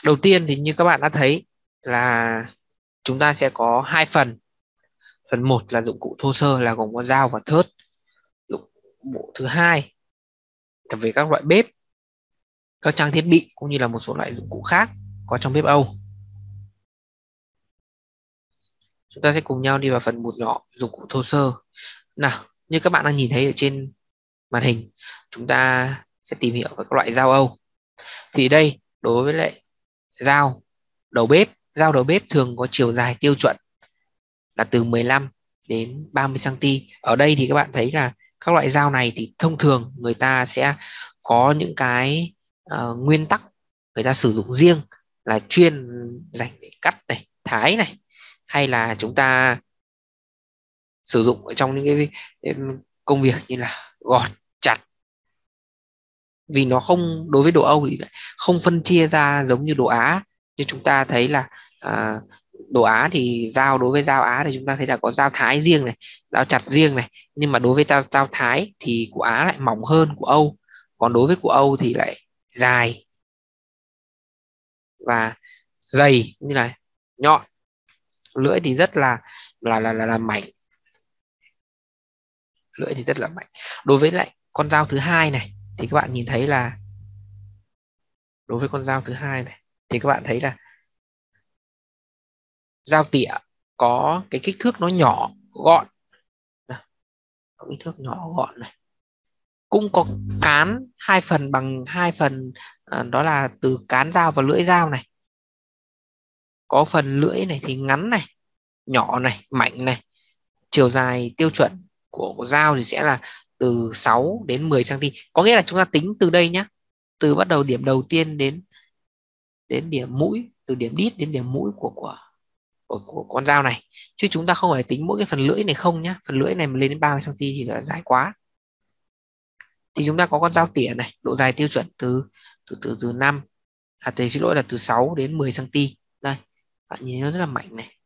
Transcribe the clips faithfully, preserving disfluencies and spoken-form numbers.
Đầu tiên thì như các bạn đã thấy là chúng ta sẽ có hai phần. Phần một là dụng cụ thô sơ là gồm có dao và thớt. Dụng cụ thứ hai là về các loại bếp, các trang thiết bị cũng như là một số loại dụng cụ khác có trong bếp Âu. Chúng ta sẽ cùng nhau đi vào phần một nhỏ, dụng cụ thô sơ. Nào, như các bạn đang nhìn thấy ở trên màn hình, chúng ta sẽ tìm hiểu về các loại dao Âu. Thì đây, đối với lại dao đầu bếp, dao đầu bếp thường có chiều dài tiêu chuẩn là từ mười lăm đến ba mươi xăng-ti-mét. Ở đây thì các bạn thấy là các loại dao này thì thông thường người ta sẽ có những cái uh, nguyên tắc người ta sử dụng riêng, là chuyên dành để cắt này, thái này, hay là chúng ta sử dụng ở trong những cái công việc như là gọt, chặt. Vì nó không, đối với đồ Âu thì không phân chia ra giống như đồ Á. Như chúng ta thấy là à, đồ Á thì dao, đối với dao Á thì chúng ta thấy là có dao thái riêng này, dao chặt riêng này. Nhưng mà đối với dao, dao thái thì của Á lại mỏng hơn của Âu. Còn đối với của Âu thì lại dài và dày như là nhọn. Lưỡi thì rất là là là là, là mảnh. Lưỡi thì rất là mảnh. Đối với lại con dao thứ hai này thì các bạn nhìn thấy là đối với con dao thứ hai này thì các bạn thấy là dao tỉa có cái kích thước nó nhỏ gọn, có kích thước nhỏ gọn này, cũng có cán hai phần bằng hai phần, à, đó là từ cán dao và lưỡi dao này. Có phần lưỡi này thì ngắn này, nhỏ này, mảnh này. Chiều dài tiêu chuẩn của dao thì sẽ là từ sáu đến mười xăng-ti-mét. Có nghĩa là chúng ta tính từ đây nhé, từ bắt đầu điểm đầu tiên đến đến điểm mũi, từ điểm đít đến điểm mũi của của của, của con dao này, chứ chúng ta không phải tính mỗi cái phần lưỡi này không nhé. Phần lưỡi này mà lên đến ba mươi xăng-ti-mét thì là dài quá. Thì chúng ta có con dao tỉa này, độ dài tiêu chuẩn từ từ từ từ năm, à từ xin lỗi là từ sáu đến mười xăng-ti-mét. Đây, bạn nhìn nó rất là mảnh này.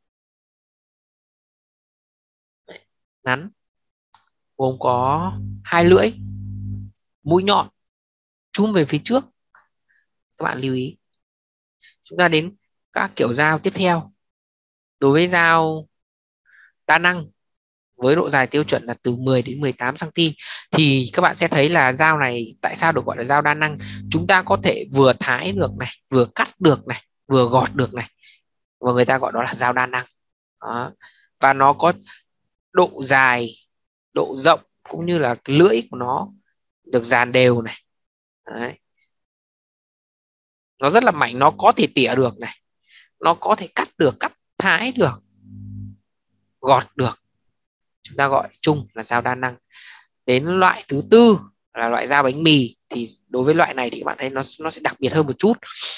Đấy, ngắn, gồm có hai lưỡi, mũi nhọn, chúm về phía trước. Các bạn lưu ý. Chúng ta đến các kiểu dao tiếp theo. Đối với dao đa năng với độ dài tiêu chuẩn là từ mười đến mười tám xăng-ti-mét thì các bạn sẽ thấy là dao này tại sao được gọi là dao đa năng. Chúng ta có thể vừa thái được này, vừa cắt được này, vừa gọt được này, và người ta gọi đó là dao đa năng. Đó. Và nó có độ dài, độ rộng cũng như là cái lưỡi của nó được dàn đều này. Đấy. Nó rất là mảnh, nó có thể tỉa được này, nó có thể cắt được, cắt thái được, gọt được. Chúng ta gọi chung là dao đa năng. Đến loại thứ tư là loại dao bánh mì. Thì đối với loại này thì các bạn thấy nó nó sẽ đặc biệt hơn một chút,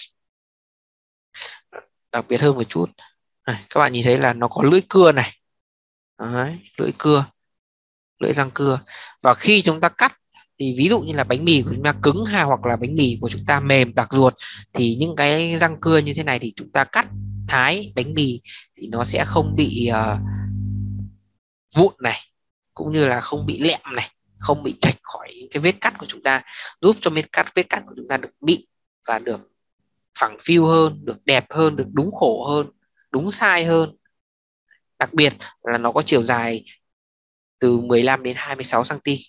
đặc biệt hơn một chút. Này, các bạn nhìn thấy là nó có lưỡi cưa này. Đấy, lưỡi cưa, lưỡi răng cưa. Và khi chúng ta cắt thì ví dụ như là bánh mì của chúng ta cứng hay hoặc là bánh mì của chúng ta mềm đặc ruột, thì những cái răng cưa như thế này thì chúng ta cắt thái bánh mì thì nó sẽ không bị uh, vụn này, cũng như là không bị lẹm này, không bị chạch khỏi cái vết cắt của chúng ta, giúp cho vết cắt vết cắt của chúng ta được mịn và được phẳng phiu hơn, được đẹp hơn, được đúng khổ hơn, đúng size hơn. Đặc biệt là nó có chiều dài từ mười lăm đến hai mươi sáu xăng-ti-mét.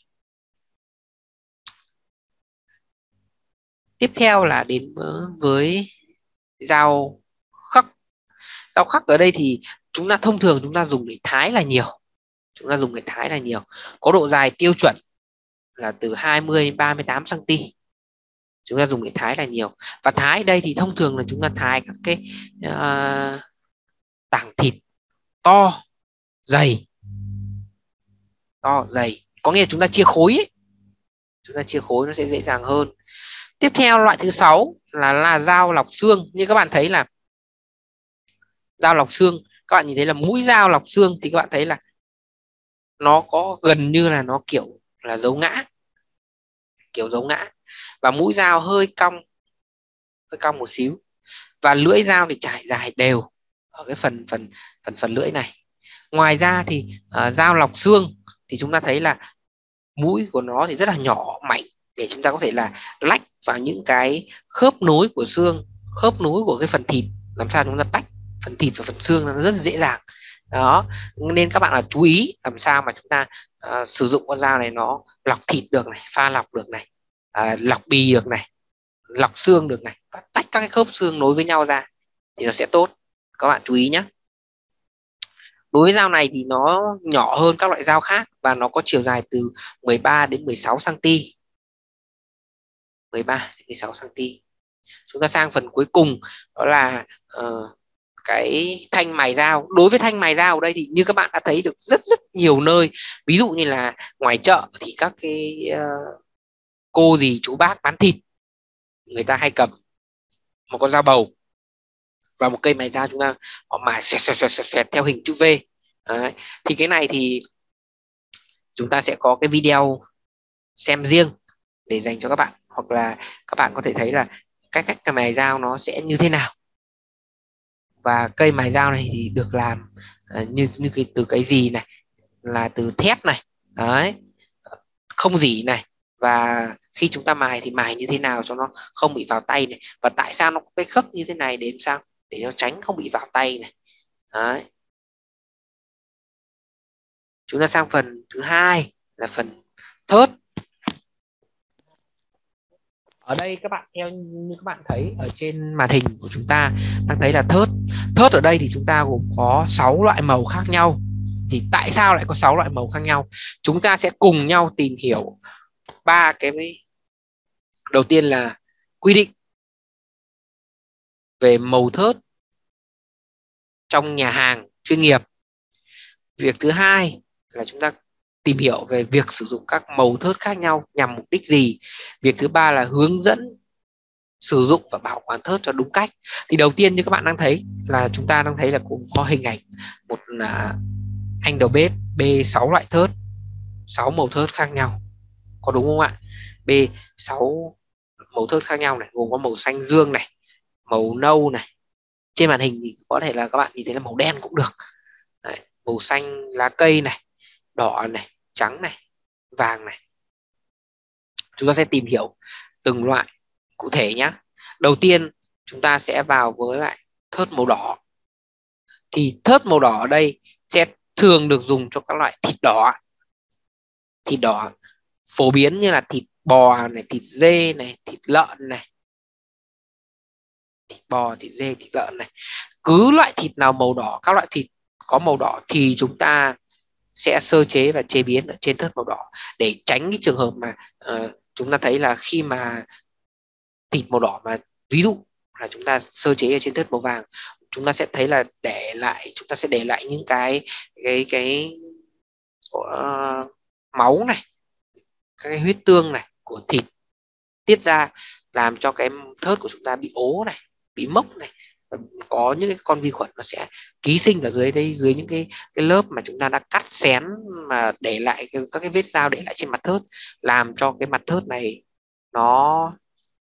Tiếp theo là đến với dao khắc. Dao khắc ở đây thì chúng ta thông thường chúng ta dùng để thái là nhiều. Chúng ta dùng để thái là nhiều. Có độ dài tiêu chuẩn là từ hai mươi đến ba mươi tám xăng-ti-mét. Chúng ta dùng để thái là nhiều. Và thái đây thì thông thường là chúng ta thái các cái uh, tảng thịt to, dày. To, dày. Có nghĩa là chúng ta chia khối ấy. Chúng ta chia khối nó sẽ dễ dàng hơn. Tiếp theo loại thứ sáu là, là dao lọc xương. Như các bạn thấy là dao lọc xương, các bạn nhìn thấy là mũi dao lọc xương thì các bạn thấy là nó có gần như là nó kiểu là dấu ngã, kiểu dấu ngã, và mũi dao hơi cong, hơi cong một xíu, và lưỡi dao thì trải dài đều ở cái phần phần phần phần lưỡi này. Ngoài ra thì uh, dao lọc xương thì chúng ta thấy là mũi của nó thì rất là nhỏ, mảnh, để chúng ta có thể là lách vào những cái khớp nối của xương khớp nối của cái phần thịt, làm sao chúng ta tách phần thịt và phần xương nó rất là dễ dàng. Đó, nên các bạn là chú ý làm sao mà chúng ta uh, sử dụng con dao này nó lọc thịt được này, pha lọc được này, uh, lọc bì được này, lọc xương được này, và tách các cái khớp xương nối với nhau ra thì nó sẽ tốt. Các bạn chú ý nhé. Đối với dao này thì nó nhỏ hơn các loại dao khác và nó có chiều dài từ mười ba đến mười sáu xăng-ti-mét. mười ba đến mười sáu xăng-ti-mét. Chúng ta sang phần cuối cùng, đó là uh, cái thanh mài dao. Đối với thanh mài dao ở đây thì như các bạn đã thấy được rất rất nhiều nơi. Ví dụ như là ngoài chợ thì các cái uh, cô dì chú bác bán thịt, người ta hay cầm một con dao bầu và một cây mài dao, chúng ta họ mài xẹt xẹt xẹt xẹt theo hình chữ V. Đấy. Thì cái này thì chúng ta sẽ có cái video xem riêng để dành cho các bạn, hoặc là các bạn có thể thấy là cái cách mài dao nó sẽ như thế nào. Và cây mài dao này thì được làm uh, như như cái từ cái gì này, là từ thép này, đấy, không rỉ này, và khi chúng ta mài thì mài như thế nào cho nó không bị vào tay này, và tại sao nó có cái khớp như thế này để làm sao để nó tránh không bị vào tay này. Đấy. Chúng ta sang phần thứ hai là phần thớt. Ở đây các bạn theo như các bạn thấy ở trên màn hình của chúng ta đang thấy là thớt. Thớt ở đây thì chúng ta gồm có sáu loại màu khác nhau. Thì tại sao lại có sáu loại màu khác nhau? Chúng ta sẽ cùng nhau tìm hiểu ba cái. Đầu tiên là quy định về màu thớt trong nhà hàng chuyên nghiệp. Việc thứ hai là chúng ta tìm hiểu về việc sử dụng các màu thớt khác nhau nhằm mục đích gì. Việc thứ ba là hướng dẫn sử dụng và bảo quản thớt cho đúng cách. Thì đầu tiên như các bạn đang thấy là chúng ta đang thấy là cũng có hình ảnh một là anh đầu bếp bê sáu loại thớt, sáu màu thớt khác nhau, có đúng không ạ? Bê sáu màu thớt khác nhau này, gồm có màu xanh dương này, màu nâu này, trên màn hình thì có thể là các bạn nhìn thấy là màu đen cũng được. Đấy, màu xanh lá cây này, đỏ này, trắng này, vàng này. Chúng ta sẽ tìm hiểu từng loại cụ thể nhé. Đầu tiên chúng ta sẽ vào với lại thớt màu đỏ. Thì thớt màu đỏ ở đây sẽ thường được dùng cho các loại thịt đỏ. Thịt đỏ phổ biến như là thịt bò này, thịt dê này, thịt lợn này, thịt bò, thịt dê, thịt lợn này. Cứ loại thịt nào màu đỏ, các loại thịt có màu đỏ thì chúng ta sẽ sơ chế và chế biến ở trên thớt màu đỏ, để tránh cái trường hợp mà uh, chúng ta thấy là khi mà thịt màu đỏ mà ví dụ là chúng ta sơ chế ở trên thớt màu vàng, chúng ta sẽ thấy là để lại chúng ta sẽ để lại những cái cái cái uh, máu này, cái huyết tương này của thịt tiết ra, làm cho cái thớt của chúng ta bị ố này, bị mốc này, có những cái con vi khuẩn nó sẽ ký sinh ở dưới đây, dưới những cái cái lớp mà chúng ta đã cắt xén mà để lại cái, các cái vết dao để lại trên mặt thớt, làm cho cái mặt thớt này nó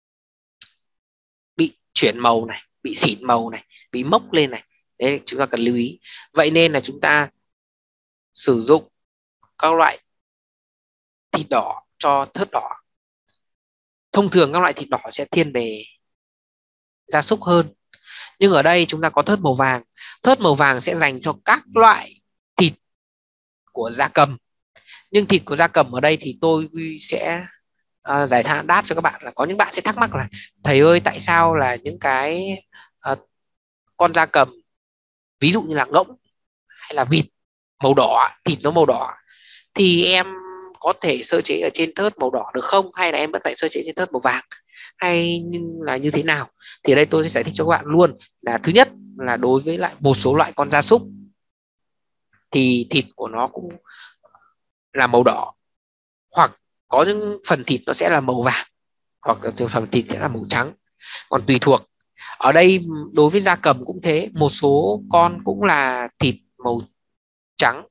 bị chuyển màu này, bị xỉn màu này, bị mốc lên này. Đấy, chúng ta cần lưu ý. Vậy nên là chúng ta sử dụng các loại thịt đỏ cho thớt đỏ. Thông thường các loại thịt đỏ sẽ thiên về gia súc hơn, nhưng ở đây chúng ta có thớt màu vàng. Thớt màu vàng sẽ dành cho các loại thịt của gia cầm. Nhưng thịt của gia cầm ở đây thì tôi sẽ uh, giải thích đáp cho các bạn là có những bạn sẽ thắc mắc là thầy ơi, tại sao là những cái uh, con gia cầm ví dụ như là ngỗng hay là vịt màu đỏ, thịt nó màu đỏ, thì em có thể sơ chế ở trên thớt màu đỏ được không, hay là em vẫn phải sơ chế trên thớt màu vàng, hay là như thế nào? Thì ở đây tôi sẽ giải thích cho các bạn luôn là thứ nhất là đối với lại một số loại con gia súc thì thịt của nó cũng là màu đỏ, hoặc có những phần thịt nó sẽ là màu vàng, hoặc phần thịt sẽ là màu trắng, còn tùy thuộc. Ở đây đối với gia cầm cũng thế, một số con cũng là thịt màu trắng,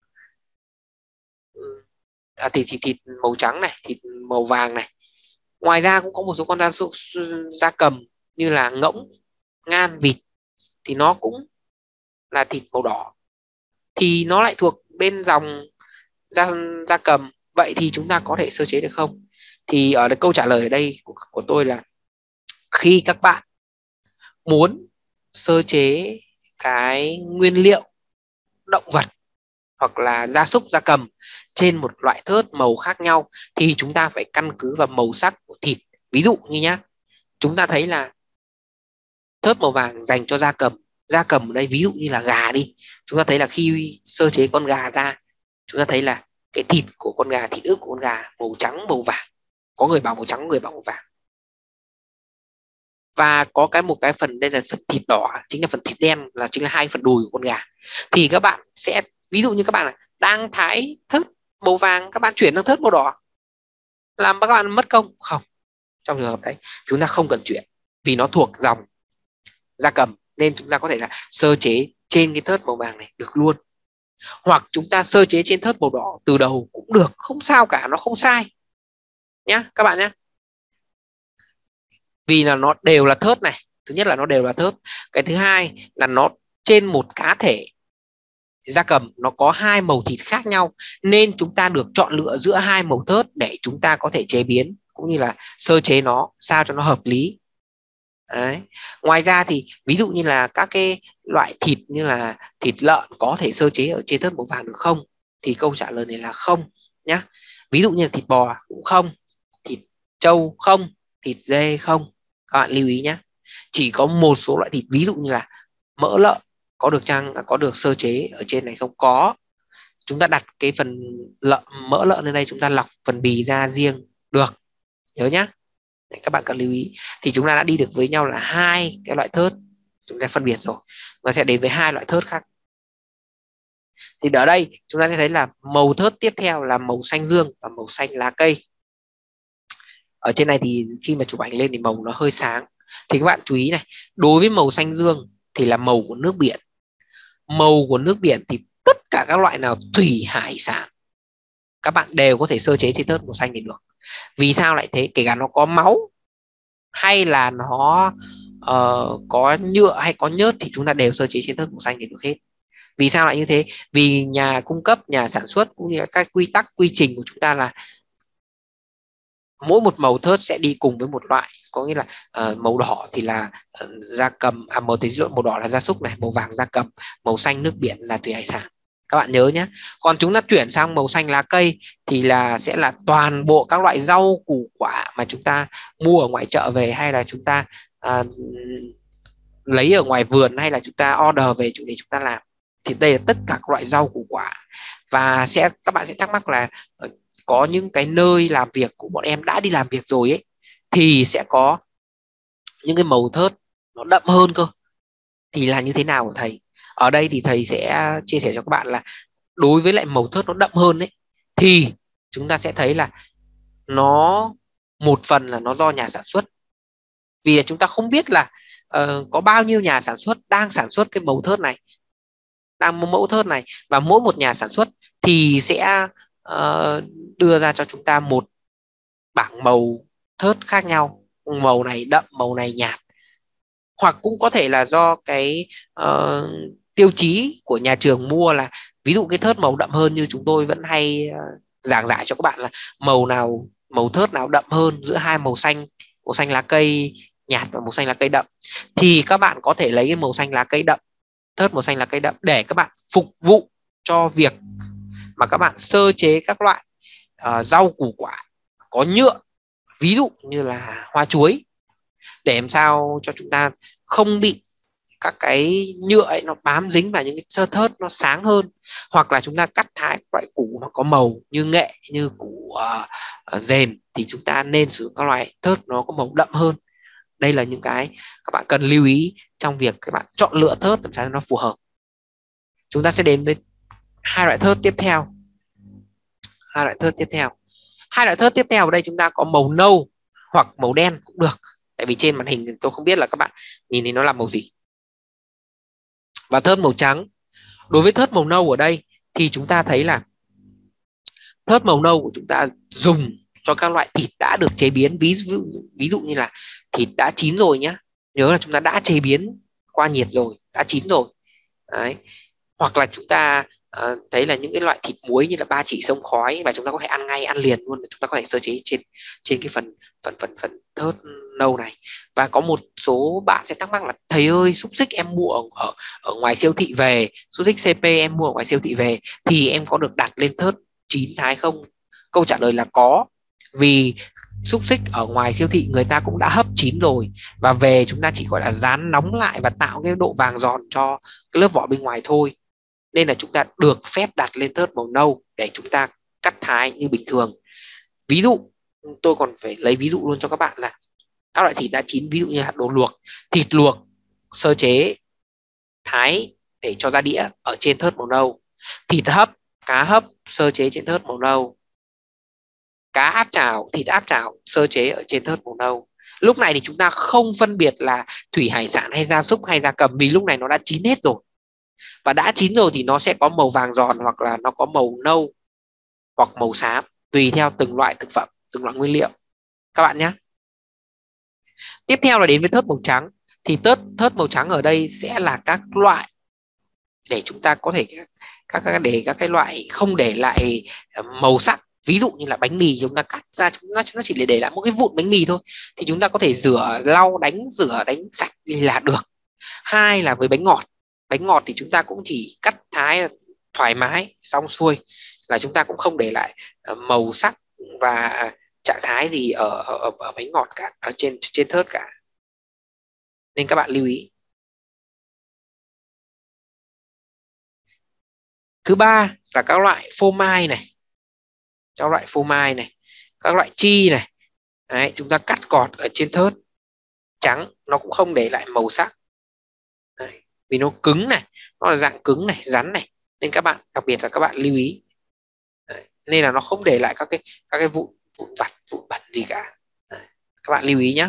à, thịt, thịt thịt màu trắng này, thịt màu vàng này. Ngoài ra cũng có một số con gia súc gia cầm như là ngỗng, ngan, vịt thì nó cũng là thịt màu đỏ, thì nó lại thuộc bên dòng gia, gia cầm. Vậy thì chúng ta có thể sơ chế được không? Thì ở đây câu trả lời ở đây của, của tôi là khi các bạn muốn sơ chế cái nguyên liệu động vật hoặc là gia súc gia cầm trên một loại thớt màu khác nhau thì chúng ta phải căn cứ vào màu sắc của thịt. Ví dụ như nhá, chúng ta thấy là thớt màu vàng dành cho gia cầm. Gia cầm ở đây ví dụ như là gà đi, chúng ta thấy là khi sơ chế con gà ra, chúng ta thấy là cái thịt của con gà, thịt ức của con gà màu trắng màu vàng, có người bảo màu trắng, có người bảo màu vàng. Và có cái một cái phần đây là phần thịt đỏ, chính là phần thịt đen, là chính là hai phần đùi của con gà. Thì các bạn sẽ ví dụ như các bạn là đang thái thớt màu vàng, các bạn chuyển sang thớt màu đỏ, làm các bạn mất công không? Trong trường hợp đấy chúng ta không cần chuyển, vì nó thuộc dòng gia cầm nên chúng ta có thể là sơ chế trên cái thớt màu vàng này được luôn, hoặc chúng ta sơ chế trên thớt màu đỏ từ đầu cũng được, không sao cả, nó không sai nhá các bạn nhé. Vì là nó đều là thớt này, thứ nhất là nó đều là thớt, cái thứ hai là nó trên một cá thể gia cầm nó có hai màu thịt khác nhau, nên chúng ta được chọn lựa giữa hai màu thớt để chúng ta có thể chế biến cũng như là sơ chế nó sao cho nó hợp lý. Đấy. Ngoài ra thì ví dụ như là các cái loại thịt như là thịt lợn có thể sơ chế ở trên thớt màu vàng được không? Thì câu trả lời này là không nhá. Ví dụ như là thịt bò cũng không, thịt trâu không, thịt dê không. Các bạn lưu ý nhé. Chỉ có một số loại thịt ví dụ như là mỡ lợn có được chăng có được sơ chế ở trên này không? Có. Chúng ta đặt cái phần lợn mỡ lợn lên đây, chúng ta lọc phần bì ra riêng được. Nhớ nhá. Đấy, các bạn cần lưu ý. Thì chúng ta đã đi được với nhau là hai cái loại thớt, chúng ta phân biệt rồi. Nó sẽ đến với hai loại thớt khác. Thì ở đây chúng ta sẽ thấy là màu thớt tiếp theo là màu xanh dương và màu xanh lá cây. Ở trên này thì khi mà chụp ảnh lên thì màu nó hơi sáng. Thì các bạn chú ý này, đối với màu xanh dương thì là màu của nước biển. Màu của nước biển thì tất cả các loại nào thủy hải sản các bạn đều có thể sơ chế trên thớt màu xanh thì được. Vì sao lại thế? Kể cả nó có máu hay là nó uh, có nhựa hay có nhớt thì chúng ta đều sơ chế trên thớt màu xanh thì được hết. Vì sao lại như thế? Vì nhà cung cấp, nhà sản xuất cũng như các quy tắc, quy trình của chúng ta là mỗi một màu thớt sẽ đi cùng với một loại. Có nghĩa là uh, màu đỏ thì là uh, gia cầm, à, màu, màu đỏ là gia súc này, màu vàng gia cầm, màu xanh nước biển là thủy hải sản. Các bạn nhớ nhé. Còn chúng ta chuyển sang màu xanh lá cây thì là sẽ là toàn bộ các loại rau củ quả mà chúng ta mua ở ngoài chợ về, hay là chúng ta uh, lấy ở ngoài vườn, hay là chúng ta order về để chúng ta làm. Thì đây là tất cả các loại rau củ quả. Và sẽ các bạn sẽ thắc mắc là uh, có những cái nơi làm việc của bọn em đã đi làm việc rồi ấy thì sẽ có những cái màu thớt nó đậm hơn cơ. Thì là như thế nào của thầy? Ở đây thì thầy sẽ chia sẻ cho các bạn là đối với lại màu thớt nó đậm hơn ấy thì chúng ta sẽ thấy là nó một phần là nó do nhà sản xuất. Vì chúng ta không biết là uh, có bao nhiêu nhà sản xuất đang sản xuất cái màu thớt này, đang mẫu thớt này, và mỗi một nhà sản xuất thì sẽ uh, đưa ra cho chúng ta một bảng màu thớt khác nhau, màu này đậm, màu này nhạt. Hoặc cũng có thể là do cái uh, tiêu chí của nhà trường mua, là ví dụ cái thớt màu đậm hơn như chúng tôi vẫn hay uh, giảng giải cho các bạn là màu nào, màu thớt nào đậm hơn giữa hai màu xanh, màu xanh lá cây nhạt và màu xanh lá cây đậm, thì các bạn có thể lấy cái màu xanh lá cây đậm, thớt màu xanh lá cây đậm để các bạn phục vụ cho việc mà các bạn sơ chế các loại uh, rau củ quả có nhựa, ví dụ như là hoa chuối, để làm sao cho chúng ta không bị các cái nhựa ấy nó bám dính vào những cái sơ thớt nó sáng hơn. Hoặc là chúng ta cắt thái loại củ nó có màu như nghệ, như củ uh, dền thì chúng ta nên sử dụng các loại thớt nó có màu đậm hơn. Đây là những cái các bạn cần lưu ý trong việc các bạn chọn lựa thớt làm sao cho nó phù hợp. Chúng ta sẽ đến với hai loại thớt tiếp theo. Hai loại thớt tiếp theo. Hai loại thớt tiếp theo ở đây chúng ta có màu nâu hoặc màu đen cũng được. Tại vì trên màn hình tôi không biết là các bạn nhìn thì nó là màu gì. Và thớt màu trắng. Đối với thớt màu nâu ở đây thì chúng ta thấy là thớt màu nâu của chúng ta dùng cho các loại thịt đã được chế biến, ví dụ ví dụ như là thịt đã chín rồi nhé. Nhớ là chúng ta đã chế biến qua nhiệt rồi, đã chín rồi. Đấy. Hoặc là chúng ta uh, thấy là những cái loại thịt muối như là ba chỉ xông khói, và chúng ta có thể ăn ngay, ăn liền luôn, chúng ta có thể sơ chế trên trên cái phần phần phần phần thớt nâu này. Và có một số bạn sẽ thắc mắc là thầy ơi, xúc xích em mua ở, ở ở ngoài siêu thị về, xúc xích xê pê em mua ở ngoài siêu thị về thì em có được đặt lên thớt chín thái không? Câu trả lời là có, vì xúc xích ở ngoài siêu thị người ta cũng đã hấp chín rồi, và về chúng ta chỉ gọi là rán nóng lại và tạo cái độ vàng giòn cho cái lớp vỏ bên ngoài thôi. Nên là chúng ta được phép đặt lên thớt màu nâu để chúng ta cắt thái như bình thường. Ví dụ tôi còn phải lấy ví dụ luôn cho các bạn là các loại thịt đã chín, ví dụ như hạt đồ luộc, thịt luộc sơ chế thái để cho ra đĩa ở trên thớt màu nâu, thịt hấp, cá hấp sơ chế trên thớt màu nâu, cá áp chảo, thịt áp chảo sơ chế ở trên thớt màu nâu. Lúc này thì chúng ta không phân biệt là thủy hải sản hay gia súc hay gia cầm, vì lúc này nó đã chín hết rồi. Và đã chín rồi thì nó sẽ có màu vàng giòn, hoặc là nó có màu nâu hoặc màu xám, tùy theo từng loại thực phẩm, từng loại nguyên liệu các bạn nhé. Tiếp theo là đến với thớt màu trắng. Thì thớt thớt màu trắng ở đây sẽ là các loại để chúng ta có thể các để các cái loại không để lại màu sắc. Ví dụ như là bánh mì, chúng ta cắt ra chúng nó nó chỉ để để lại một cái vụn bánh mì thôi, thì chúng ta có thể rửa lau, đánh rửa đánh sạch là được. Hai là với bánh ngọt. Bánh ngọt thì chúng ta cũng chỉ cắt thái thoải mái xong xuôi, là chúng ta cũng không để lại màu sắc và trạng thái gì ở, ở, ở bánh ngọt cả, ở trên trên thớt cả, nên các bạn lưu ý. Thứ ba là các loại phô mai này, các loại phô mai này, các loại chi này. Đấy, chúng ta cắt gọt ở trên thớt trắng, nó cũng không để lại màu sắc. Đấy, vì nó cứng này, nó là dạng cứng này, rắn này, nên các bạn, đặc biệt là các bạn lưu ý. Đấy, nên là nó không để lại các cái các cái vụn vụn vặt, vụn bẩn gì cả. Đấy, các bạn lưu ý nhé.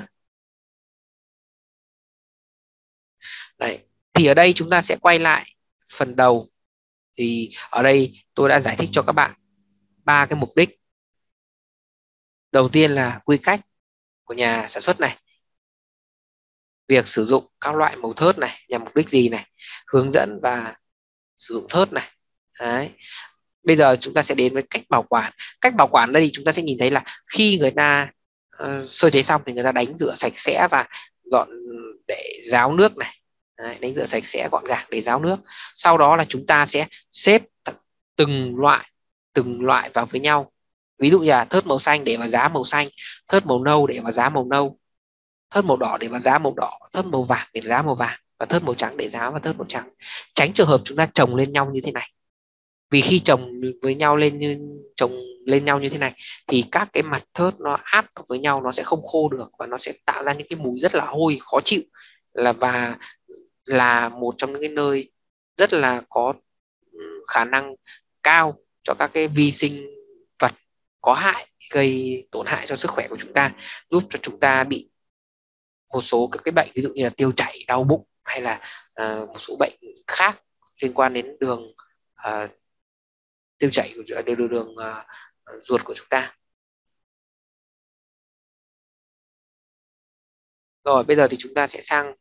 Đấy, thì ở đây chúng ta sẽ quay lại phần đầu. Thì ở đây tôi đã giải thích cho các bạn ba cái mục đích. Đầu tiên là quy cách của nhà sản xuất này, việc sử dụng các loại màu thớt này nhằm mục đích gì này, hướng dẫn và sử dụng thớt này. Đấy. Bây giờ chúng ta sẽ đến với cách bảo quản. Cách bảo quản đây thì chúng ta sẽ nhìn thấy là khi người ta uh, sơ chế xong thì người ta đánh rửa sạch sẽ và dọn để ráo nước này. Đấy, đánh rửa sạch sẽ gọn gàng để ráo nước. Sau đó là chúng ta sẽ xếp từng loại từng loại vào với nhau. Ví dụ như là thớt màu xanh để vào giá màu xanh, thớt màu nâu để vào giá màu nâu, thớt màu đỏ để vào giá màu đỏ, thớt màu vàng để giá màu vàng, và thớt màu trắng để giá và thớt màu trắng. Tránh trường hợp chúng ta chồng lên nhau như thế này. Vì khi chồng với nhau lên như chồng lên nhau như thế này thì các cái mặt thớt nó áp với nhau, nó sẽ không khô được và nó sẽ tạo ra những cái mùi rất là hôi khó chịu, là và là một trong những cái nơi rất là có khả năng cao cho các cái vi sinh vật có hại gây tổn hại cho sức khỏe của chúng ta, giúp cho chúng ta bị một số các cái bệnh, ví dụ như là tiêu chảy, đau bụng, hay là uh, một số bệnh khác liên quan đến đường uh, tiêu chảy của đường, đường, đường uh, ruột của chúng ta. Rồi bây giờ thì chúng ta sẽ sang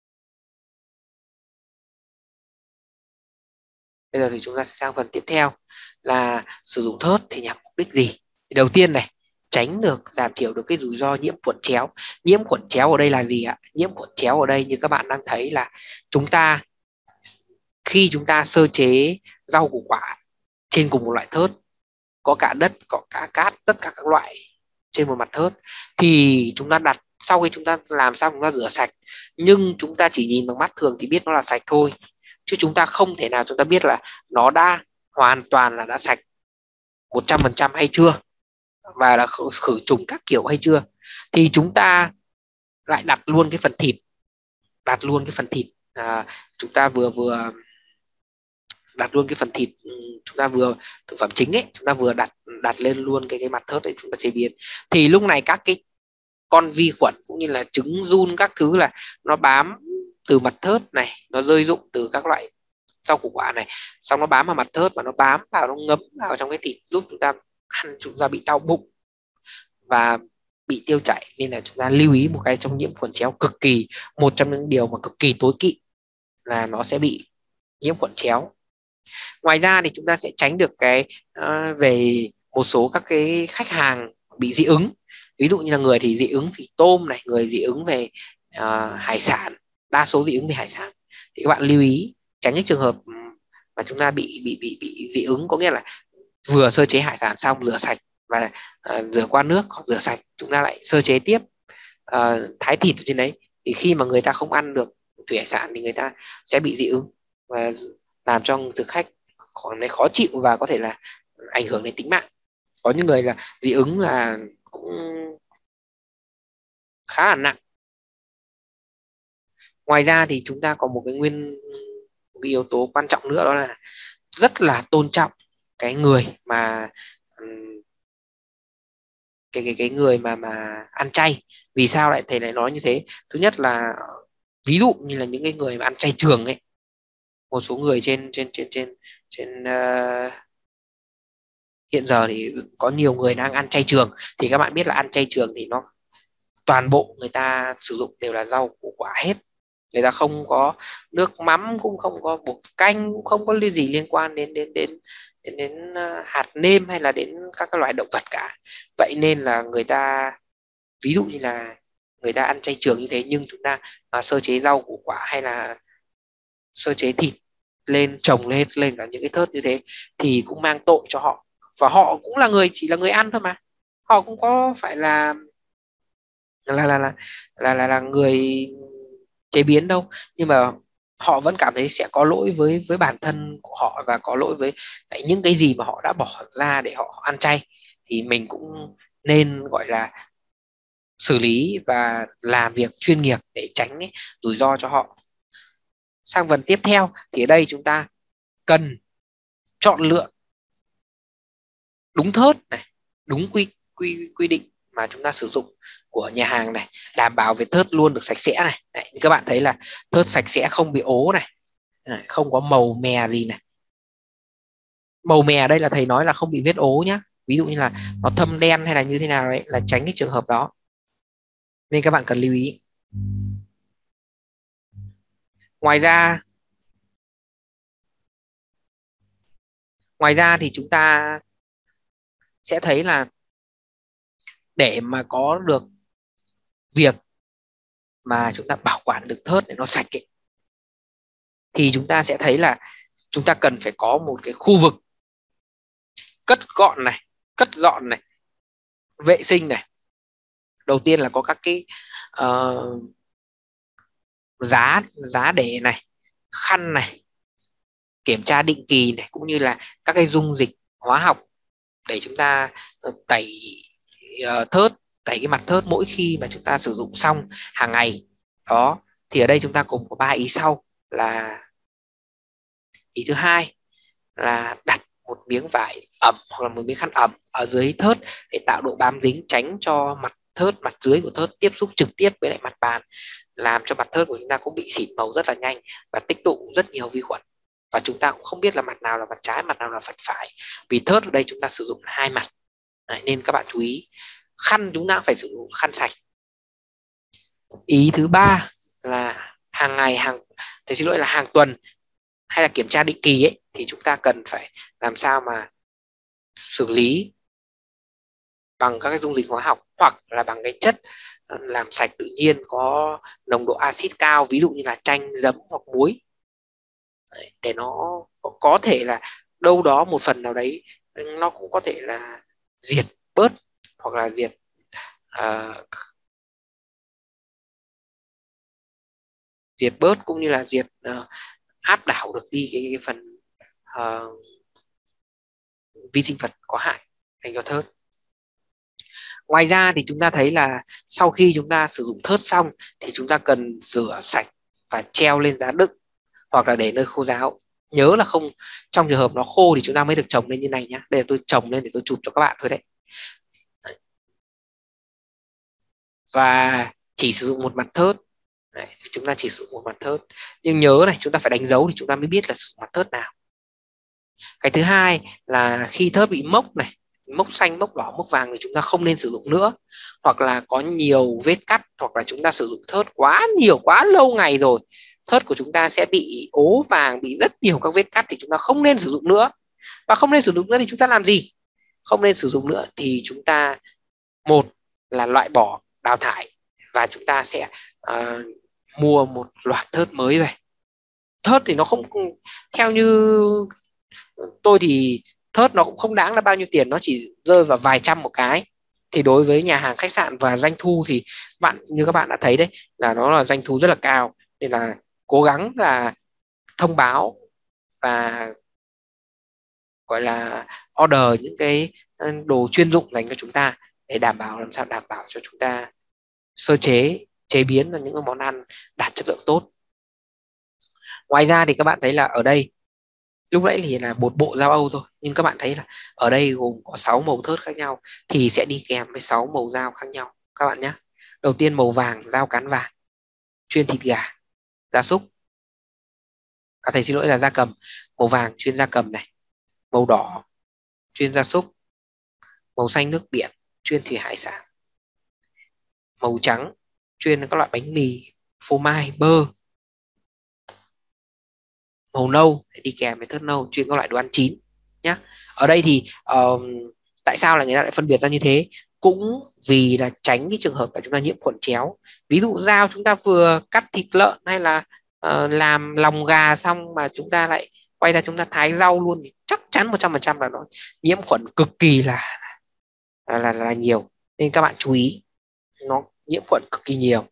bây giờ thì chúng ta sẽ sang phần tiếp theo là sử dụng thớt thì nhằm mục đích gì. Thì đầu tiên này, tránh được, giảm thiểu được cái rủi ro nhiễm khuẩn chéo. Nhiễm khuẩn chéo ở đây là gì ạ? Nhiễm khuẩn chéo ở đây như các bạn đang thấy là chúng ta khi chúng ta sơ chế rau củ quả trên cùng một loại thớt, có cả đất, có cả cát, tất cả các loại trên một mặt thớt, thì chúng ta đặt, sau khi chúng ta làm xong chúng ta rửa sạch, nhưng chúng ta chỉ nhìn bằng mắt thường thì biết nó là sạch thôi, chứ chúng ta không thể nào chúng ta biết là nó đã hoàn toàn là đã sạch một trăm phần trăm hay chưa, và là khử trùng các kiểu hay chưa. Thì chúng ta lại đặt luôn cái phần thịt, đặt luôn cái phần thịt à, chúng ta vừa vừa đặt luôn cái phần thịt chúng ta vừa thực phẩm chính ấy, chúng ta vừa đặt đặt lên luôn cái cái mặt thớt để chúng ta chế biến. Thì lúc này các cái con vi khuẩn cũng như là trứng giun các thứ là nó bám từ mặt thớt này, nó rơi rụng từ các loại rau củ quả này, xong nó bám vào mặt thớt và nó bám vào, nó ngấm vào trong cái thịt, giúp chúng ta ăn chúng ta bị đau bụng và bị tiêu chảy. Nên là chúng ta lưu ý một cái trong nhiễm khuẩn chéo cực kỳ, một trong những điều mà cực kỳ tối kỵ là nó sẽ bị nhiễm khuẩn chéo. Ngoài ra thì chúng ta sẽ tránh được cái uh, về một số các cái khách hàng bị dị ứng. Ví dụ như là người thì dị ứng vì tôm này, người dị ứng về uh, hải sản, đa số dị ứng về hải sản. Thì các bạn lưu ý tránh cái trường hợp mà chúng ta bị bị bị bị dị ứng, có nghĩa là vừa sơ chế hải sản xong rửa sạch và uh, rửa qua nước hoặc rửa sạch chúng ta lại sơ chế tiếp, uh, thái thịt ở trên đấy, thì khi mà người ta không ăn được thủy hải sản thì người ta sẽ bị dị ứng và làm cho thực khách khó, khó chịu và có thể là ảnh hưởng đến tính mạng. Có những người là dị ứng là cũng khá là nặng. Ngoài ra thì chúng ta có một cái nguyên một cái yếu tố quan trọng nữa, đó là rất là tôn trọng cái người mà cái cái cái người mà mà ăn chay. Vì sao lại thầy lại nói như thế? Thứ nhất là ví dụ như là những cái người mà ăn chay trường ấy, một số người trên trên trên trên trên uh, hiện giờ thì có nhiều người đang ăn chay trường, thì các bạn biết là ăn chay trường thì nó toàn bộ người ta sử dụng đều là rau củ quả hết, người ta không có nước mắm, cũng không có bột canh, cũng không có gì liên quan đến đến đến đến, đến uh, hạt nêm hay là đến các cái loài động vật cả. Vậy nên là người ta ví dụ như là người ta ăn chay trường như thế, nhưng chúng ta uh, sơ chế rau củ quả hay là sơ chế thịt lên, trồng lên lên cả những cái thớt như thế, thì cũng mang tội cho họ. Và họ cũng là người, chỉ là người ăn thôi mà, họ cũng có phải là là là là là là, là người chế biến đâu, nhưng mà họ vẫn cảm thấy sẽ có lỗi với với bản thân của họ và có lỗi với tại những cái gì mà họ đã bỏ ra để họ ăn chay. Thì mình cũng nên gọi là xử lý và làm việc chuyên nghiệp để tránh ấy, rủi ro cho họ. Sang phần tiếp theo thì ở đây chúng ta cần chọn lựa đúng thớt này, đúng quy quy quy định mà chúng ta sử dụng của nhà hàng này, đảm bảo về thớt luôn được sạch sẽ này. Đấy, các bạn thấy là thớt sạch sẽ, không bị ố này, Đấy, không có màu mè gì này. Màu mè đây là thầy nói là không bị vết ố nhá, ví dụ như là nó thâm đen hay là như thế nào đấy, là tránh cái trường hợp đó, nên các bạn cần lưu ý. Ngoài ra ngoài ra thì chúng ta sẽ thấy là để mà có được việc mà chúng ta bảo quản được thớt để nó sạch ấy, thì chúng ta sẽ thấy là chúng ta cần phải có một cái khu vực cất gọn này, cất dọn này, vệ sinh này. Đầu tiên là có các cái uh, giá giá để này, khăn này, kiểm tra định kỳ này, cũng như là các cái dung dịch hóa học để chúng ta tẩy uh, thớt, tẩy cái mặt thớt mỗi khi mà chúng ta sử dụng xong hàng ngày đó. Thì ở đây chúng ta cùng có ba ý sau. Là ý thứ hai là đặt một miếng vải ẩm hoặc là một miếng khăn ẩm ở dưới thớt để tạo độ bám dính, tránh cho mặt thớt, mặt dưới của thớt tiếp xúc trực tiếp với lại mặt bàn, làm cho mặt thớt của chúng ta cũng bị xịt màu rất là nhanh và tích tụ rất nhiều vi khuẩn, và chúng ta cũng không biết là mặt nào là mặt trái, mặt nào là mặt phải, vì thớt ở đây chúng ta sử dụng là hai mặt. Đấy, nên các bạn chú ý. Khăn chúng ta cũng phải sử dụng khăn sạch. Ý thứ ba là hàng ngày, hàng thầy xin lỗi là hàng tuần hay là kiểm tra định kỳ ấy, thì chúng ta cần phải làm sao mà xử lý bằng các cái dung dịch hóa học hoặc là bằng cái chất làm sạch tự nhiên có nồng độ axit cao, ví dụ như là chanh, giấm hoặc muối. Đấy, để nó có thể là đâu đó một phần nào đấy nó cũng có thể là diệt bớt hoặc là diệt uh, diệt bớt cũng như là diệt uh, áp đảo được đi cái, cái phần uh, vi sinh vật có hại dành cho thớt. Ngoài ra thì chúng ta thấy là sau khi chúng ta sử dụng thớt xong thì chúng ta cần rửa sạch và treo lên giá đựng hoặc là để nơi khô ráo. Nhớ là không, trong trường hợp nó khô thì chúng ta mới được trồng lên như này nhá. Đây là tôi trồng lên để tôi chụp cho các bạn thôi đấy. Và chỉ sử dụng một mặt thớt. Đấy, chúng ta chỉ sử dụng một mặt thớt. Nhưng nhớ này, chúng ta phải đánh dấu thì chúng ta mới biết là sử dụng mặt thớt nào. Cái thứ hai là khi thớt bị mốc này, mốc xanh, mốc đỏ, mốc vàng thì chúng ta không nên sử dụng nữa. Hoặc là có nhiều vết cắt, hoặc là chúng ta sử dụng thớt quá nhiều, quá lâu ngày rồi, thớt của chúng ta sẽ bị ố vàng, bị rất nhiều các vết cắt thì chúng ta không nên sử dụng nữa. Và không nên sử dụng nữa thì chúng ta làm gì? Không nên sử dụng nữa thì chúng ta, một là loại bỏ, đào thải, và chúng ta sẽ uh, mua một loạt thớt mới về. Thớt thì nó không, theo như tôi thì thớt nó cũng không đáng là bao nhiêu tiền, nó chỉ rơi vào vài trăm một cái. Thì đối với nhà hàng khách sạn và doanh thu thì bạn, như các bạn đã thấy đấy, là nó là doanh thu rất là cao, nên là cố gắng là thông báo và gọi là order những cái đồ chuyên dụng dành cho chúng ta, để đảm bảo, làm sao đảm bảo cho chúng ta sơ chế, chế biến ra những cái món ăn đạt chất lượng tốt. Ngoài ra thì các bạn thấy là ở đây, lúc nãy thì là một bộ dao Âu thôi, nhưng các bạn thấy là ở đây gồm có sáu màu thớt khác nhau, thì sẽ đi kèm với sáu màu dao khác nhau các bạn nhé. Đầu tiên màu vàng, dao cán vàng, chuyên thịt gà, gia súc. À, thầy xin lỗi là gia cầm. Màu vàng chuyên gia cầm này, màu đỏ chuyên gia súc, màu xanh nước biển chuyên thủy hải sản, màu trắng chuyên các loại bánh mì, phô mai, bơ, màu nâu để đi kèm với thớt nâu chuyên các loại đồ ăn chín nhá. Ở đây thì uh, tại sao là người ta lại phân biệt ra như thế? Cũng vì là tránh cái trường hợp là chúng ta nhiễm khuẩn chéo. Ví dụ dao chúng ta vừa cắt thịt lợn hay là uh, làm lòng gà xong mà chúng ta lại quay ra chúng ta thái rau luôn, thì chắc chắn một trăm phần trăm là nó nhiễm khuẩn cực kỳ là là, là là nhiều. Nên các bạn chú ý, nó nhiễm khuẩn cực kỳ nhiều.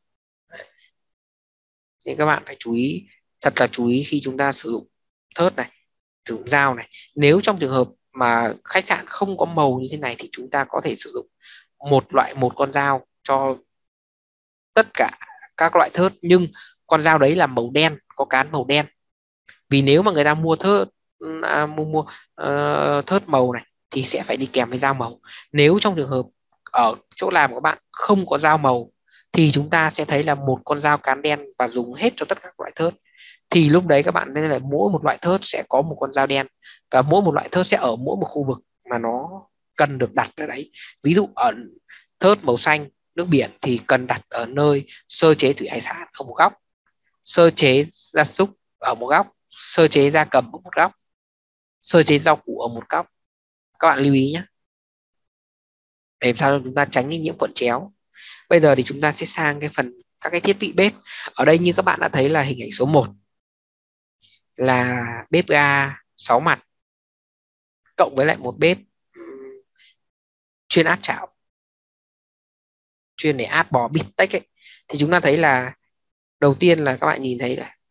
Nên các bạn phải chú ý, thật là chú ý khi chúng ta sử dụng thớt này, sử dụng dao này. Nếu trong trường hợp mà khách sạn không có màu như thế này thì chúng ta có thể sử dụng một loại một con dao cho tất cả các loại thớt, nhưng con dao đấy là màu đen, có cán màu đen. Vì nếu mà người ta mua thớt à, mua mua uh, thớt màu này thì sẽ phải đi kèm với dao màu. Nếu trong trường hợp ở chỗ làm của bạn không có dao màu thì chúng ta sẽ thấy là một con dao cán đen và dùng hết cho tất cả các loại thớt. Thì lúc đấy các bạn nên phải mỗi một loại thớt sẽ có một con dao đen, và mỗi một loại thớt sẽ ở mỗi một khu vực mà nó cần được đặt ở đấy. Ví dụ ở thớt màu xanh nước biển thì cần đặt ở nơi sơ chế thủy hải sản ở một góc, sơ chế gia súc ở một góc, sơ chế gia cầm ở một góc, sơ chế rau củ ở một góc. Các bạn lưu ý nhé, để làm sao chúng ta tránh cái nhiễm khuẩn chéo. Bây giờ thì chúng ta sẽ sang cái phần các cái thiết bị bếp. Ở đây như các bạn đã thấy là hình ảnh số một là bếp ga sáu mặt cộng với lại một bếp chuyên áp chảo, chuyên để áp bò bít tết ấy. Thì chúng ta thấy là đầu tiên là các bạn nhìn thấy là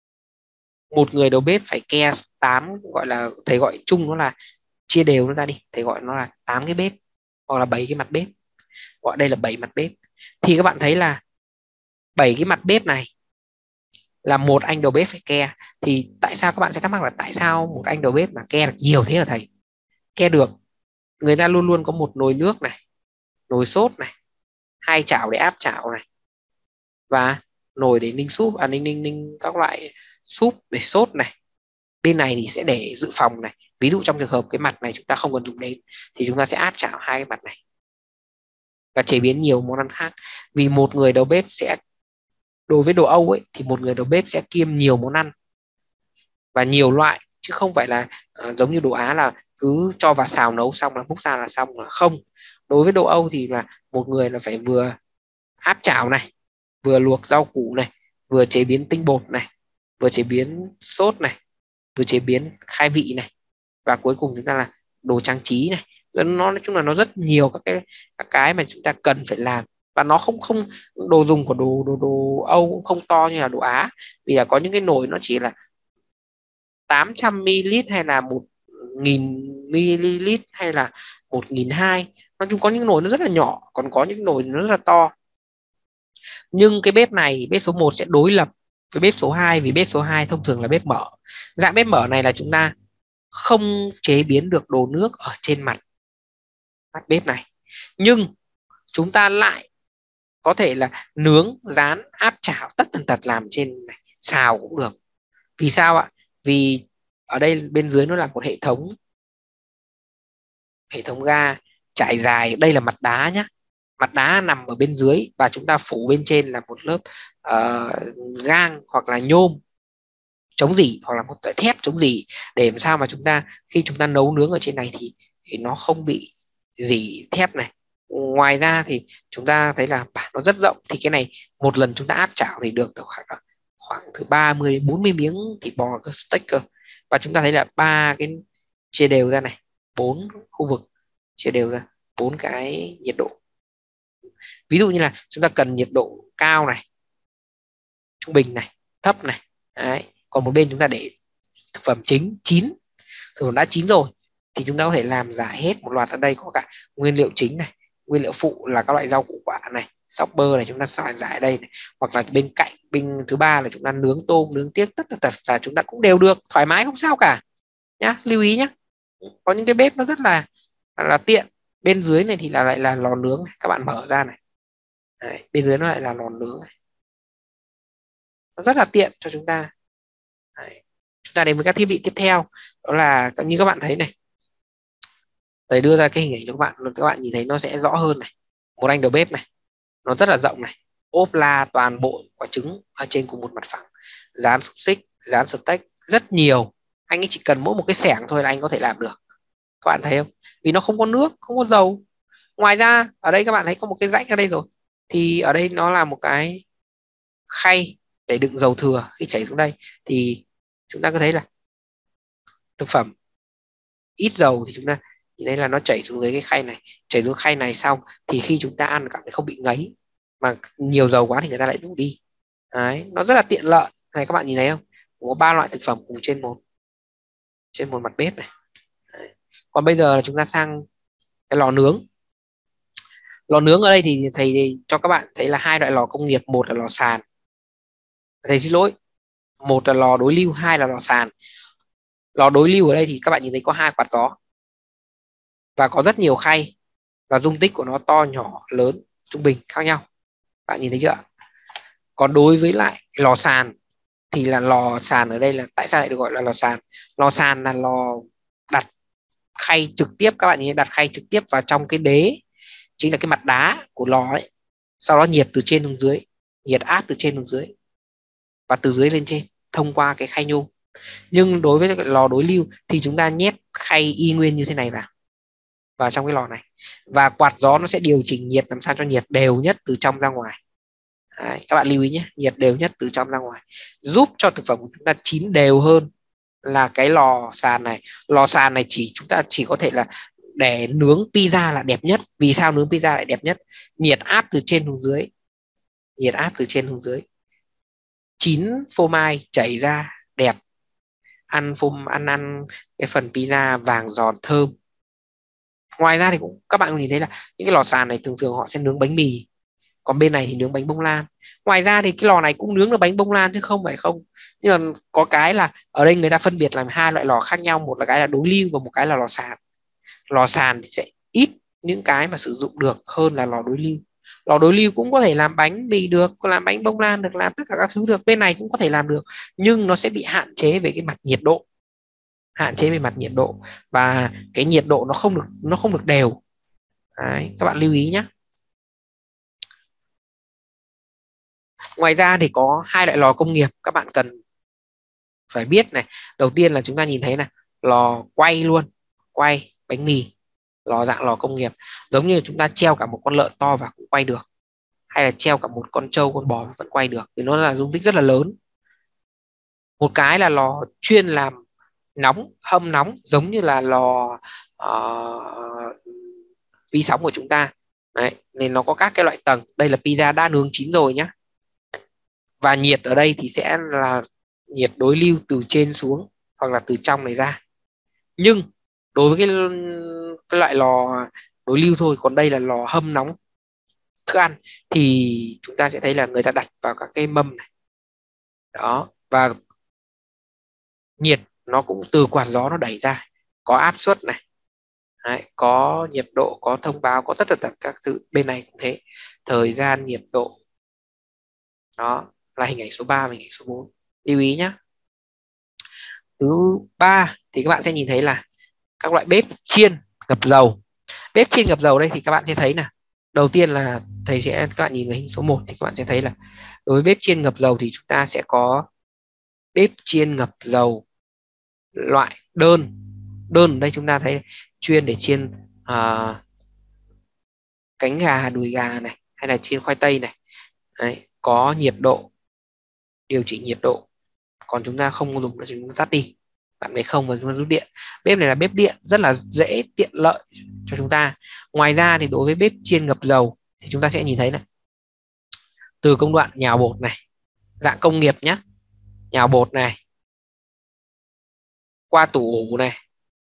một người đầu bếp phải ke tám, gọi là thầy gọi chung nó là chia đều nó ra đi, thầy gọi nó là tám cái bếp hoặc là bảy cái mặt bếp, gọi đây là bảy mặt bếp. Thì các bạn thấy là bảy cái mặt bếp này là một anh đầu bếp phải ke. Thì tại sao các bạn sẽ thắc mắc là tại sao một anh đầu bếp mà ke được nhiều thế hả thầy? Ke được, người ta luôn luôn có một nồi nước này, nồi sốt này, hai chảo để áp chảo này, và nồi để ninh súp, à ninh ninh ninh các loại súp để sốt này. Bên này thì sẽ để dự phòng này. Ví dụ trong trường hợp cái mặt này chúng ta không cần dùng đến thì chúng ta sẽ áp chảo hai cái mặt này và chế biến nhiều món ăn khác. Vì một người đầu bếp sẽ, đối với đồ Âu ấy, thì một người đầu bếp sẽ kiêm nhiều món ăn và nhiều loại, chứ không phải là uh, giống như đồ Á là cứ cho vào xào nấu xong là múc ra là xong. Là không, đối với đồ Âu thì là một người là phải vừa áp chảo này, vừa luộc rau củ này, vừa chế biến tinh bột này, vừa chế biến sốt này, vừa chế biến khai vị này, và cuối cùng chúng ta là đồ trang trí này. Nó nói chung là nó rất nhiều các cái các cái mà chúng ta cần phải làm. Và nó không không đồ dùng của đồ đồ đồ Âu cũng không to như là đồ Á, vì là có những cái nồi nó chỉ là tám trăm mi li lít hay là một nghìn mi li lít hay là một nghìn hai trăm. Nói chung có những nồi nó rất là nhỏ, còn có những nồi nó rất là to. Nhưng cái bếp này, bếp số một sẽ đối lập với bếp số hai, vì bếp số hai thông thường là bếp mở. Dạng bếp mở này là chúng ta không chế biến được đồ nước ở trên mặt mặt bếp này, nhưng chúng ta lại có thể là nướng, rán, áp chảo tất tần tật làm trên này, xào cũng được. Vì sao ạ? Vì ở đây bên dưới nó là một hệ thống hệ thống ga trải dài. Đây là mặt đá nhé, mặt đá nằm ở bên dưới và chúng ta phủ bên trên là một lớp uh, gang hoặc là nhôm chống rỉ, hoặc là một loại thép chống rỉ, để làm sao mà chúng ta khi chúng ta nấu nướng ở trên này thì, thì nó không bị rỉ thép này. Ngoài ra thì chúng ta thấy là nó rất rộng, thì cái này một lần chúng ta áp chảo thì được khoảng khoảng từ ba mươi đến bốn mươi miếng thịt bò cơ, steak cơ. Và chúng ta thấy là ba cái chia đều ra này, bốn khu vực chia đều ra, bốn cái nhiệt độ. Ví dụ như là chúng ta cần nhiệt độ cao này, trung bình này, thấp này. Đấy. Còn một bên chúng ta để thực phẩm chính chín, thực phẩm đã chín rồi thì chúng ta có thể làm giải hết một loạt. Ở đây có cả nguyên liệu chính này, nguyên liệu phụ là các loại rau củ quả này, sóc bơ này, chúng ta xài giải ở đây này. Hoặc là bên cạnh, bên thứ ba là chúng ta nướng tôm, nướng tiếc, tất tật là chúng ta cũng đều được, thoải mái không sao cả nhá. Lưu ý nhá, có những cái bếp nó rất là là tiện. Bên dưới này thì là lại là lò nướng này. Các bạn mở ra này. Đấy, bên dưới nó lại là lò nướng này. Nó rất là tiện cho chúng ta. Đấy. Chúng ta đến với các thiết bị tiếp theo, đó là như các bạn thấy này, để đưa ra cái hình ảnh cho các bạn, các bạn nhìn thấy nó sẽ rõ hơn này. Một anh đầu bếp này, nó rất là rộng này, ốp la toàn bộ quả trứng ở trên cùng một mặt phẳng, dán xúc xích, dán steak rất nhiều. Anh ấy chỉ cần mỗi một cái xẻng thôi là anh có thể làm được. Các bạn thấy không? Vì nó không có nước, không có dầu. Ngoài ra ở đây các bạn thấy có một cái rãnh ở đây rồi, thì ở đây nó là một cái khay để đựng dầu thừa. Khi chảy xuống đây thì chúng ta có thấy là thực phẩm ít dầu thì chúng ta nhìn thấy là nó chảy xuống dưới cái khay này. Chảy xuống khay này xong thì khi chúng ta ăn cảm thấy không bị ngấy, mà nhiều dầu quá thì người ta lại đổ đi. Đấy, nó rất là tiện lợi này. Các bạn nhìn thấy không? Có ba loại thực phẩm cùng trên một trên một mặt bếp này. Đấy. Còn bây giờ là chúng ta sang cái lò nướng. Lò nướng ở đây thì thầy cho các bạn thấy là hai loại lò công nghiệp, một là lò sàn, thầy xin lỗi, một là lò đối lưu, hai là lò sàn. Lò đối lưu ở đây thì các bạn nhìn thấy có hai quạt gió và có rất nhiều khay, và dung tích của nó to, nhỏ, lớn, trung bình khác nhau. Bạn nhìn thấy chưa? Còn đối với lại lò sàn thì là lò sàn ở đây là tại sao lại được gọi là lò sàn? Lò sàn là lò đặt khay trực tiếp, các bạn nhìn thấy đặt khay trực tiếp vào trong cái đế, chính là cái mặt đá của lò ấy. Sau đó nhiệt từ trên xuống dưới, nhiệt áp từ trên xuống dưới và từ dưới lên trên thông qua cái khay nhôm. Nhưng đối với cái lò đối lưu thì chúng ta nhét khay y nguyên như thế này vào vào trong cái lò này, và quạt gió nó sẽ điều chỉnh nhiệt làm sao cho nhiệt đều nhất từ trong ra ngoài. Đấy, các bạn lưu ý nhé, nhiệt đều nhất từ trong ra ngoài, giúp cho thực phẩm của chúng ta chín đều hơn là cái lò sàn này. Lò sàn này chỉ chúng ta chỉ có thể là để nướng pizza là đẹp nhất. Vì sao nướng pizza lại đẹp nhất? Nhiệt áp từ trên xuống dưới, nhiệt áp từ trên xuống dưới, chín phô mai chảy ra đẹp, ăn phô ăn ăn cái phần pizza vàng giòn thơm. Ngoài ra thì cũng các bạn nhìn thấy là những cái lò sàn này thường thường họ sẽ nướng bánh mì, còn bên này thì nướng bánh bông lan. Ngoài ra thì cái lò này cũng nướng được bánh bông lan chứ không phải không. Nhưng mà có cái là ở đây người ta phân biệt làm hai loại lò khác nhau, một là cái là đối lưu và một cái là lò sàn. Lò sàn thì sẽ ít những cái mà sử dụng được hơn là lò đối lưu. Lò đối lưu cũng có thể làm bánh mì được, làm bánh bông lan được, làm tất cả các thứ được. Bên này cũng có thể làm được, nhưng nó sẽ bị hạn chế về cái mặt nhiệt độ, hạn chế về mặt nhiệt độ và cái nhiệt độ nó không được nó không được đều. Đấy, các bạn lưu ý nhé. Ngoài ra thì có hai loại lò công nghiệp các bạn cần phải biết này. Đầu tiên là chúng ta nhìn thấy này, lò quay luôn, quay bánh mì, lò dạng lò công nghiệp, giống như chúng ta treo cả một con lợn to và cũng quay được, hay là treo cả một con trâu con bò vẫn quay được, vì nó là dung tích rất là lớn. Một cái là lò chuyên làm nóng, hâm nóng, giống như là lò uh, vi sóng của chúng ta. Đấy, nên nó có các cái loại tầng. Đây là pizza đã nướng chín rồi nhé. Và nhiệt ở đây thì sẽ là nhiệt đối lưu từ trên xuống hoặc là từ trong này ra. Nhưng đối với cái, cái loại lò đối lưu thôi, còn đây là lò hâm nóng thức ăn, thì chúng ta sẽ thấy là người ta đặt vào các cái mâm này. Đó, và nhiệt nó cũng từ quạt gió nó đẩy ra, có áp suất này. Đấy, có nhiệt độ, có thông báo, có tất cả các thứ. Bên này cũng thế, thời gian, nhiệt độ. Đó là hình ảnh số ba và hình ảnh số bốn. Lưu ý nhé. Thứ ba thì các bạn sẽ nhìn thấy là các loại bếp chiên ngập dầu. Bếp chiên ngập dầu đây thì các bạn sẽ thấy là Đầu tiên là thầy sẽ các bạn nhìn vào hình số một thì các bạn sẽ thấy là đối với bếp chiên ngập dầu thì chúng ta sẽ có bếp chiên ngập dầu loại đơn. Đơn ở đây chúng ta thấy chuyên để chiên uh, cánh gà, đùi gà này, hay là chiên khoai tây này. Đấy, có nhiệt độ, điều chỉnh nhiệt độ. Còn chúng ta không dùng là chúng ta tắt đi, bạn lấy không và chúng ta rút điện. Bếp này là bếp điện, rất là dễ tiện lợi cho chúng ta. Ngoài ra thì đối với bếp chiên ngập dầu thì chúng ta sẽ nhìn thấy này, từ công đoạn nhào bột này, dạng công nghiệp nhé, nhào bột này, qua tủ ủ này,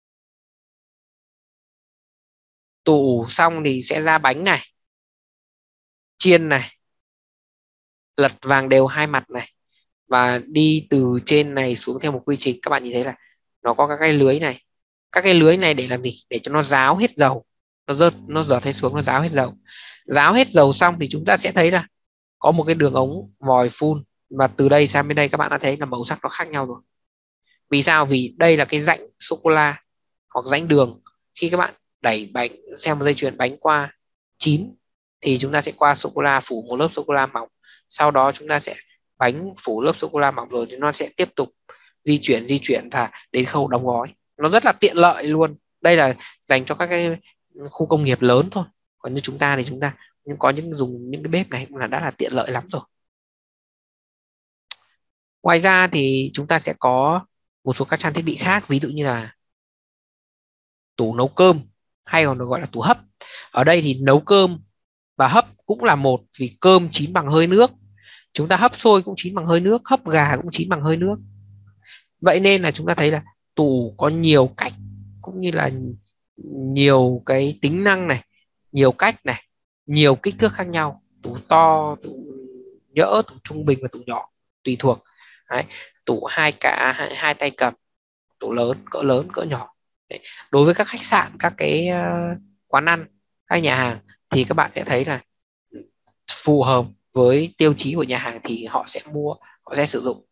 tủ ủ xong thì sẽ ra bánh này, chiên này, lật vàng đều hai mặt này, và đi từ trên này xuống theo một quy trình. Các bạn nhìn thấy là nó có các cái lưới này, các cái lưới này để làm gì? Để cho nó ráo hết dầu, nó rớt nó giọt hết xuống, nó ráo hết dầu. Ráo hết dầu xong thì chúng ta sẽ thấy là có một cái đường ống vòi phun, và từ đây sang bên đây các bạn đã thấy là màu sắc nó khác nhau rồi. Vì sao? Vì đây là cái rãnh sô cô la hoặc rãnh đường. Khi các bạn đẩy bánh xem một dây chuyền bánh qua chín thì chúng ta sẽ qua sô cô la, phủ một lớp sô cô la mỏng. Sau đó chúng ta sẽ bánh phủ lớp sô cô la mỏng rồi thì nó sẽ tiếp tục di chuyển di chuyển và đến khâu đóng gói. Nó rất là tiện lợi luôn. Đây là dành cho các cái khu công nghiệp lớn thôi. Còn như chúng ta thì chúng ta có những dùng những cái bếp này cũng là đã là tiện lợi lắm rồi. Ngoài ra thì chúng ta sẽ có một số các trang thiết bị khác, ví dụ như là tủ nấu cơm, hay còn được gọi là tủ hấp. Ở đây thì nấu cơm và hấp cũng là một, vì cơm chín bằng hơi nước, chúng ta hấp xôi cũng chín bằng hơi nước, hấp gà cũng chín bằng hơi nước. Vậy nên là chúng ta thấy là tủ có nhiều cách, cũng như là nhiều cái tính năng này, nhiều cách này, nhiều kích thước khác nhau. Tủ to, tủ nhỡ, tủ trung bình và tủ nhỏ tùy thuộc. Đấy, tủ hai cả hai, hai tay cầm, tủ lớn, cỡ lớn, cỡ nhỏ. Đấy. Đối với các khách sạn, các cái uh, quán ăn, các nhà hàng thì các bạn sẽ thấy là phù hợp với tiêu chí của nhà hàng thì họ sẽ mua, họ sẽ sử dụng.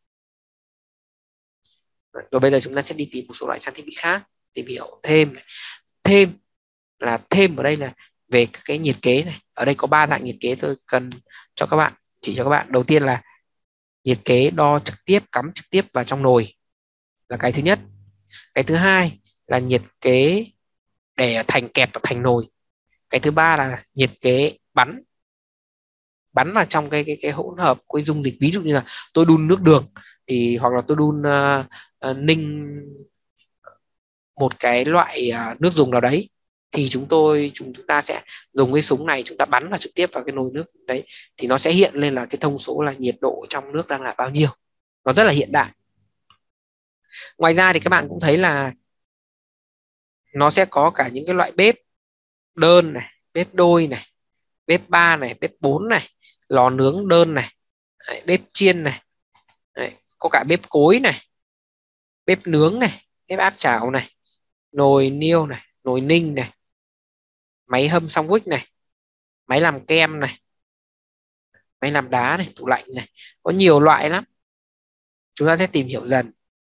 Rồi bây giờ chúng ta sẽ đi tìm một số loại trang thiết bị khác, tìm hiểu thêm. Thêm là thêm ở đây là về cái nhiệt kế này. Ở đây có ba dạng nhiệt kế tôi cần cho các bạn, chỉ cho các bạn. Đầu tiên là nhiệt kế đo trực tiếp, cắm trực tiếp vào trong nồi, là cái thứ nhất. Cái thứ hai là nhiệt kế để thành kẹp vào thành nồi. Cái thứ ba là nhiệt kế bắn bắn vào trong cái cái cái hỗn hợp, cái dung dịch. Ví dụ như là tôi đun nước đường thì, hoặc là tôi đun uh, uh, ninh một cái loại uh, nước dùng nào đấy, thì chúng tôi chúng chúng ta sẽ dùng cái súng này, chúng ta bắn vào trực tiếp vào cái nồi nước đấy, thì nó sẽ hiện lên là cái thông số là nhiệt độ trong nước đang là bao nhiêu. Nó rất là hiện đại. Ngoài ra thì các bạn cũng thấy là nó sẽ có cả những cái loại bếp đơn này, bếp đôi này, bếp ba này, bếp bốn này, lò nướng đơn này, đấy, bếp chiên này, đấy, có cả bếp cối này, bếp nướng này, bếp áp chảo này, nồi niêu này, nồi ninh này, máy hâm sandwich này, máy làm kem này, máy làm đá này, tủ lạnh này. Có nhiều loại lắm, chúng ta sẽ tìm hiểu dần.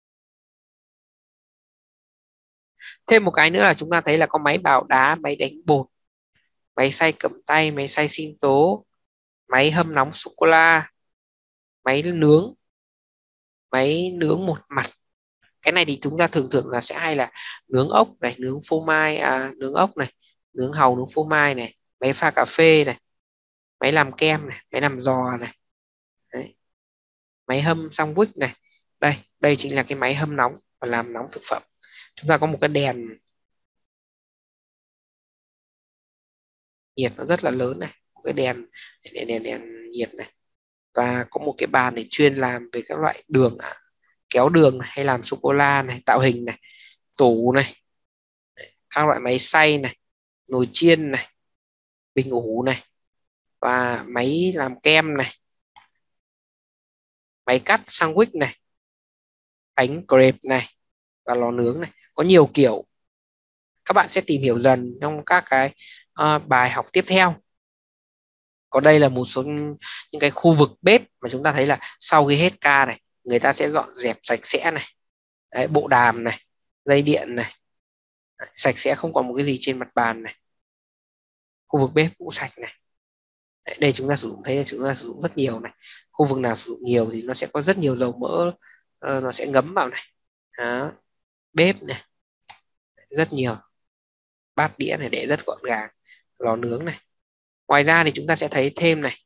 Thêm một cái nữa là chúng ta thấy là có máy bào đá, máy đánh bột, máy xay cầm tay, máy xay sinh tố, máy hâm nóng sô cô la, máy nướng, máy nướng một mặt. Cái này thì chúng ta thường thường là sẽ hay là nướng ốc này, nướng phô mai, à, nướng ốc này, nướng hàu, nướng phô mai này, máy pha cà phê này, máy làm kem này, máy làm giò này. Đấy. Máy hâm sandwich này. Đây, đây chính là cái máy hâm nóng và làm nóng thực phẩm. Chúng ta có một cái đèn nhiệt nó rất là lớn này, một cái đèn đèn, đèn, đèn nhiệt này, và có một cái bàn để chuyên làm về các loại đường, kéo đường này, hay làm sô cô la này, tạo hình này, tủ này, các loại máy xay này, nồi chiên này, bình ủ này, và máy làm kem này, máy cắt sandwich này, bánh crepe này, và lò nướng này. Có nhiều kiểu, các bạn sẽ tìm hiểu dần trong các cái uh, bài học tiếp theo. Còn đây là một số những cái khu vực bếp mà chúng ta thấy là sau khi hết ca này, người ta sẽ dọn dẹp sạch sẽ này. Đấy, bộ đàm này, dây điện này, sạch sẽ, không còn một cái gì trên mặt bàn này. khu vực bếp cũng sạch này. Đấy, đây chúng ta sử dụng thấy là chúng ta sử dụng rất nhiều này. Khu vực nào sử dụng nhiều thì nó sẽ có rất nhiều dầu mỡ, uh, nó sẽ ngấm vào này. Đó. Bếp này rất nhiều, bát đĩa này để rất gọn gàng, lò nướng này. Ngoài ra thì chúng ta sẽ thấy thêm này,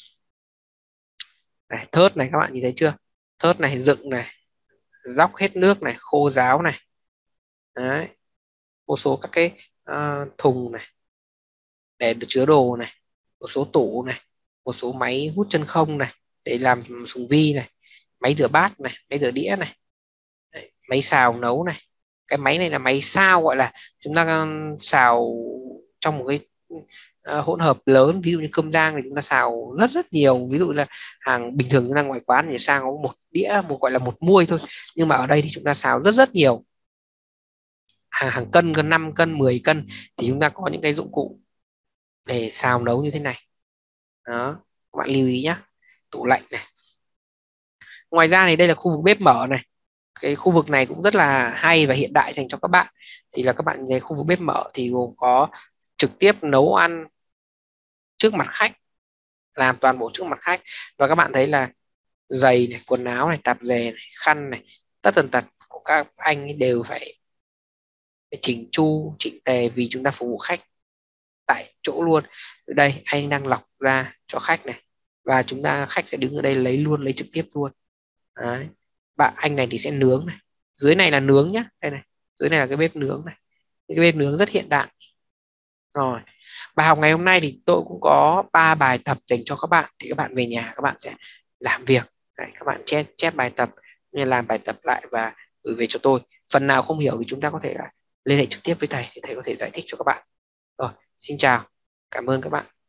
này thớt này, các bạn nhìn thấy chưa, thớt này dựng này, róc hết nước này, khô ráo này. Đấy. Một số các cái uh, thùng này để chứa đồ này, một số tủ này, một số máy hút chân không này để làm sùng vi này, máy rửa bát này, máy rửa đĩa này. Đấy, máy xào nấu này. Cái máy này là máy xào, gọi là chúng ta xào trong một cái uh, hỗn hợp lớn, ví dụ như cơm rang thì chúng ta xào rất rất nhiều, ví dụ là hàng bình thường chúng ta ngoài quán thì sang có một đĩa, một gọi là một muôi thôi, nhưng mà ở đây thì chúng ta xào rất rất nhiều, hàng, hàng cân, cân năm cân, mười cân, thì chúng ta có những cái dụng cụ để xào nấu như thế này. Đó, các bạn lưu ý nhé. Tủ lạnh này. Ngoài ra thì đây là khu vực bếp mở này. Cái khu vực này cũng rất là hay và hiện đại dành cho các bạn. Thì là các bạn thấy khu vực bếp mở thì gồm có trực tiếp nấu ăn trước mặt khách, làm toàn bộ trước mặt khách. Và các bạn thấy là giày này, quần áo này, tạp dề này, khăn này, tất tần tật của các anh đều phải, phải chỉnh chu, chỉnh tề vì chúng ta phục vụ khách tại chỗ luôn. Ở đây anh đang lọc ra cho khách này, và chúng ta khách sẽ đứng ở đây lấy luôn, lấy trực tiếp luôn. Đấy. Bạn anh này thì sẽ nướng này, dưới này là nướng nhá, đây này, dưới này là cái bếp nướng này, cái bếp nướng rất hiện đại. Rồi, bài học ngày hôm nay thì tôi cũng có ba bài tập dành cho các bạn, thì các bạn về nhà các bạn sẽ làm việc. Đấy, các bạn chép chép bài tập, nên làm bài tập lại và gửi về cho tôi. Phần nào không hiểu thì chúng ta có thể là liên hệ trực tiếp với thầy, thì thầy có thể giải thích cho các bạn. Rồi, xin chào, cảm ơn các bạn.